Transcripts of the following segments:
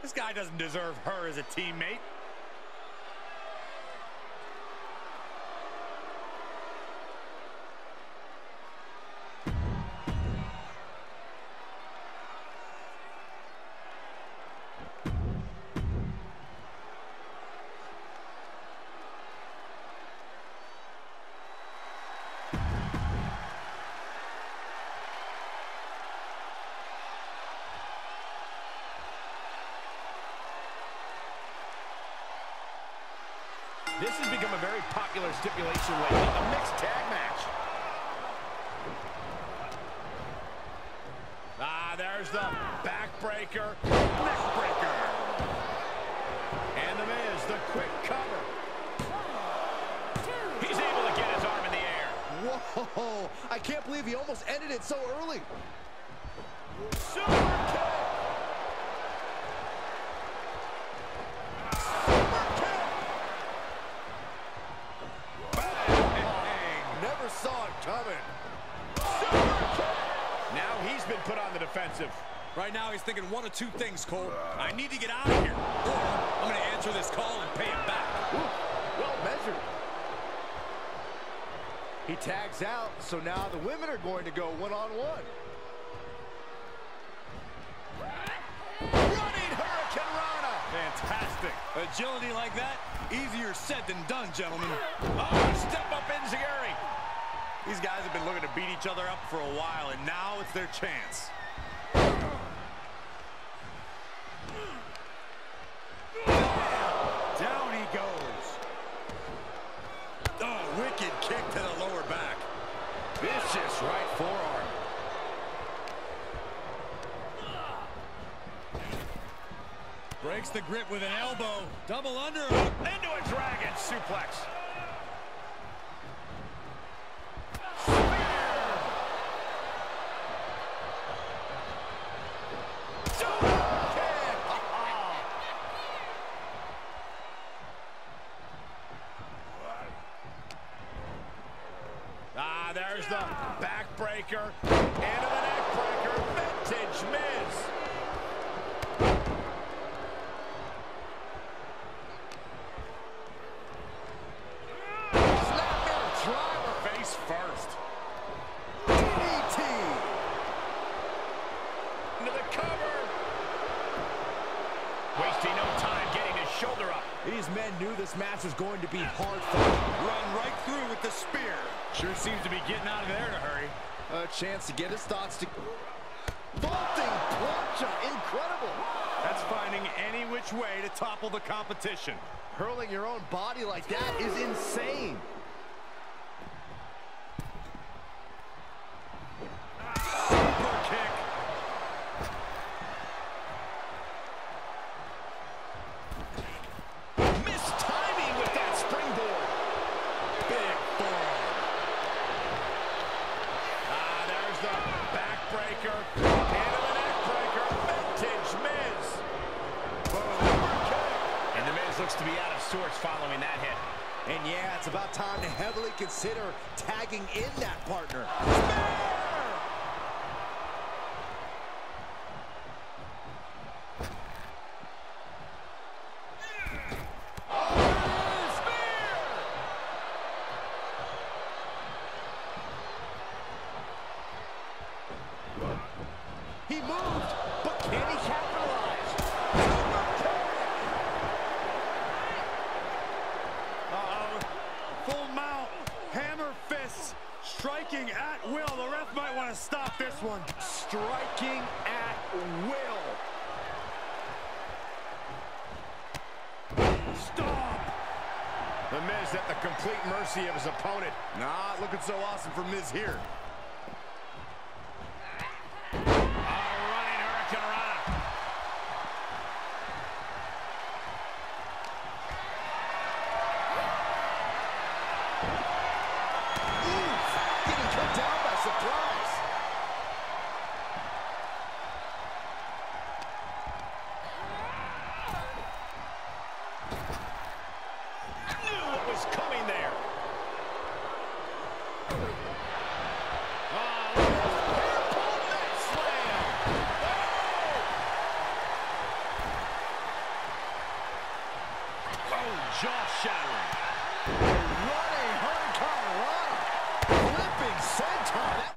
This guy doesn't deserve her as a teammate. This has become a very popular stipulation lately, a mixed tag match. There's the backbreaker, neckbreaker. And The Miz, the quick cover. He's able to get his arm in the air. Whoa, I can't believe he almost ended it so early. Super kick. Saw it coming. Now he's been put on the defensive. Right now he's thinking one of two things, Cole. I need to get out of here, or I'm going to answer this call and pay him back. Ooh, well measured. He tags out, so now the women are going to go one-on-one. Running Hurricane Rana. Fantastic. Agility like that, easier said than done, gentlemen. Oh, step up Enziguri. These guys have been looking to beat each other up for a while, and now it's their chance. Down he goes. Oh, wicked kick to the lower back. Vicious right forearm. Breaks the grip with an elbow. Double underhook. Into a dragon suplex. There's the backbreaker and the neckbreaker. Vintage Miz. Snapmare driver. Face first. DDT. Into the cover. Wasting no time getting his shoulder up. These men knew this match was going to be hard fought. Run right through with the spear. Sure seems to be getting out of there in a hurry. A chance to get his thoughts to... Vaulting plancha, incredible. That's finding any which way to topple the competition. Hurling your own body like that is insane. Super kick. Missed timing with that springboard. Big forearm. There's the backbreaker. Into the neckbreaker. Vintage Miz. And The Miz looks to be out of sorts following that hit. And yeah, it's about time to heavily consider tagging in that partner. He moved, but can he capitalize? Uh-oh. Full mount. Hammer fists. Striking at will. The ref might want to stop this one. Striking at will. Stop. The Miz at the complete mercy of his opponent. Not looking so awesome for Miz here. jaw-shattering. Running Hurricane Rana. Flipping senton.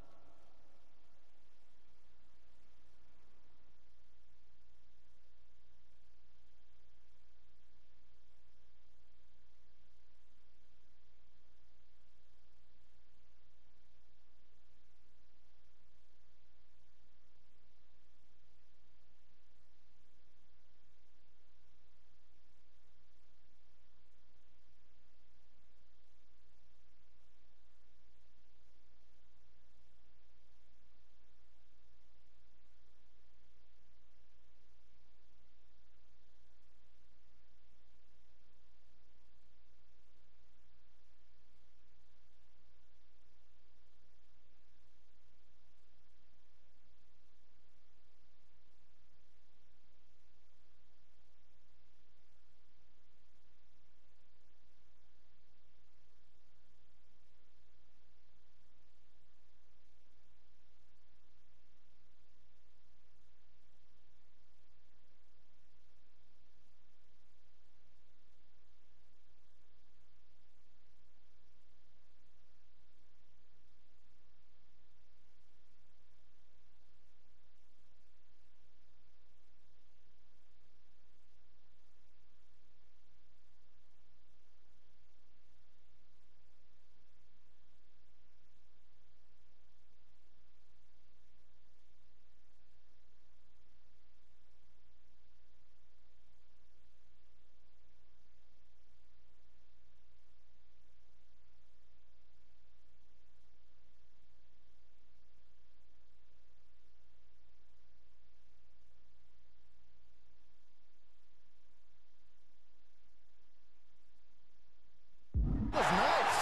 That was nice.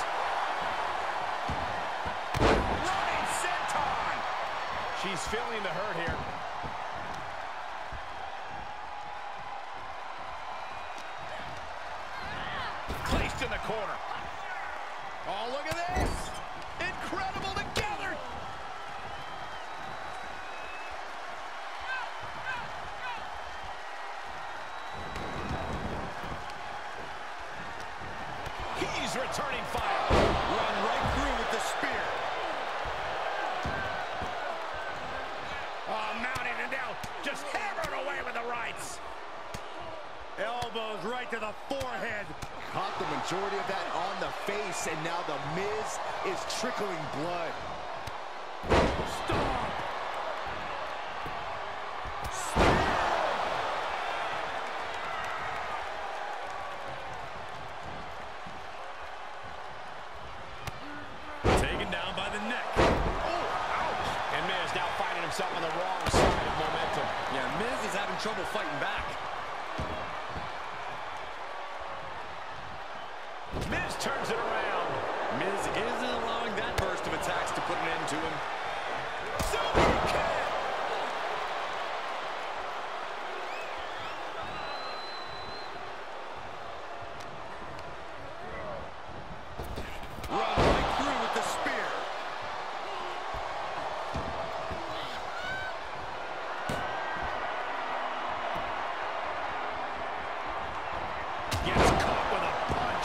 Running senton. She's feeling the hurt here. Placed in the corner. Oh, look at this. Incredible together. He's returning fire. Run right through with the spear. Oh, mounting it now. Just hammered away with the rights. Elbows right to the forehead. Caught the majority of that on the face, and now the Miz is trickling blood. Stop. Taken down by the neck. Oh, ouch. And Miz now finding himself on the wrong side of momentum. Yeah, Miz is having trouble fighting back. Miz turns it around. Miz isn't allowing that burst of attacks to put an end to him. Super kick. Run right through with the spear. Gets caught with a punch.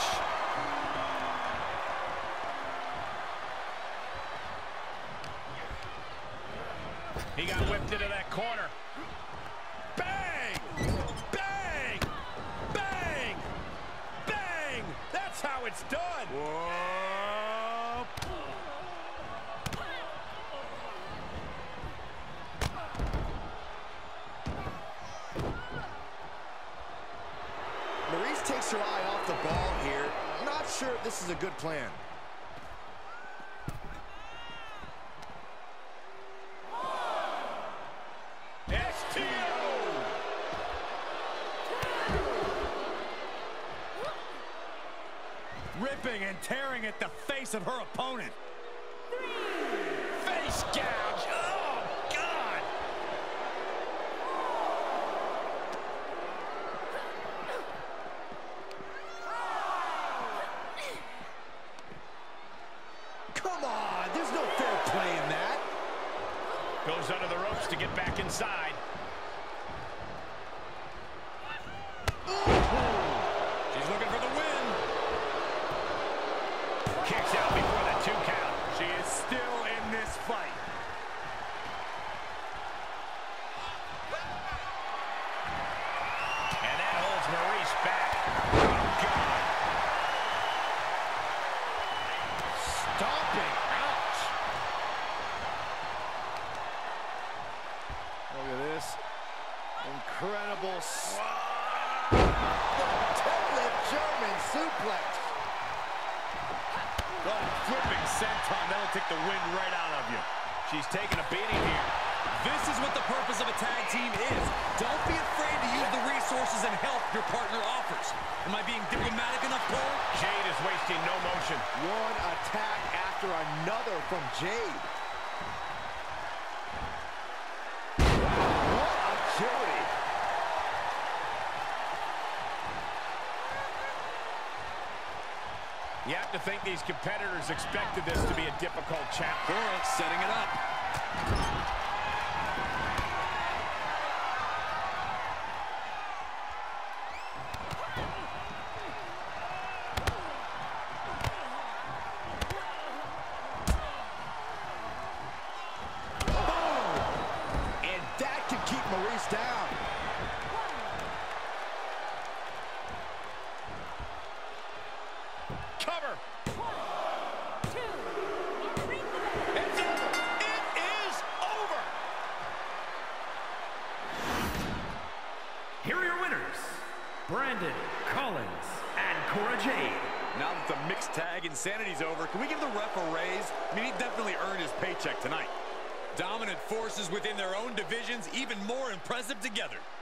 He got whipped into that corner. Bang! Bang! Bang! Bang! That's how it's done. Whoa. Maryse takes her eye off the ball here. Not sure if this is a good plan. STO! Ripping and tearing at the face of her opponent. Face gouge! Oh, God! Come on, there's no fair play in that. Goes under the ropes to get back inside. She's looking for incredible. The deadlift German suplex. Oh, flipping senton. That'll take the wind right out of you. She's taking a beating here. This is what the purpose of a tag team is. Don't be afraid to use the resources and help your partner offers. Am I being diplomatic enough, Cole? Jade is wasting no motion. One attack after another from Jade. What agility. You have to think these competitors expected this to be a difficult challenge. Cora setting it up. Maurice down. Cover. 1, 2, ring the bell. It's over. It is over. Here are your winners, Brandon Collins and Cora Jade. Now that the mixed tag insanity's over, can we give the ref a raise? I mean, he definitely earned his paycheck tonight. Dominant forces within their own divisions, even more impressive together.